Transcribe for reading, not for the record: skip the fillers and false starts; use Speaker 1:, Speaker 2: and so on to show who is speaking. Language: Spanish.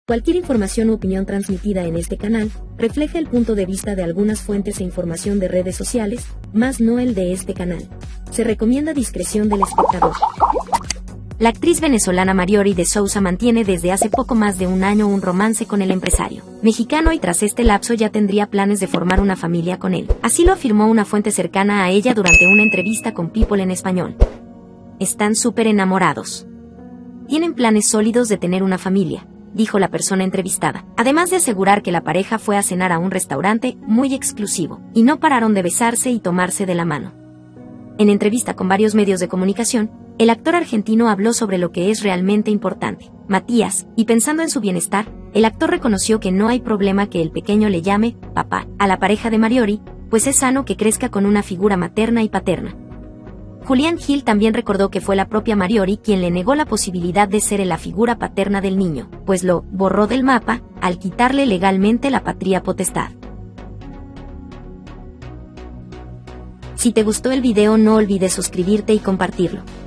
Speaker 1: Cualquier información u opinión transmitida en este canal refleja el punto de vista de algunas fuentes e información de redes sociales, más no el de este canal. Se recomienda discreción del espectador. La actriz venezolana Mariory de Souza mantiene desde hace poco más de un año un romance con el empresario mexicano y tras este lapso ya tendría planes de formar una familia con él. Así lo afirmó una fuente cercana a ella durante una entrevista con People en español. Están súper enamorados. Tienen planes sólidos de tener una familia, dijo la persona entrevistada, además de asegurar que la pareja fue a cenar a un restaurante muy exclusivo, y no pararon de besarse y tomarse de la mano. En entrevista con varios medios de comunicación, el actor argentino habló sobre lo que es realmente importante, Matías, y pensando en su bienestar, el actor reconoció que no hay problema que el pequeño le llame papá a la pareja de Mariory, pues es sano que crezca con una figura materna y paterna. Julián Gil también recordó que fue la propia Mariory quien le negó la posibilidad de ser la figura paterna del niño, pues lo borró del mapa al quitarle legalmente la patria potestad. Si te gustó el video no olvides suscribirte y compartirlo.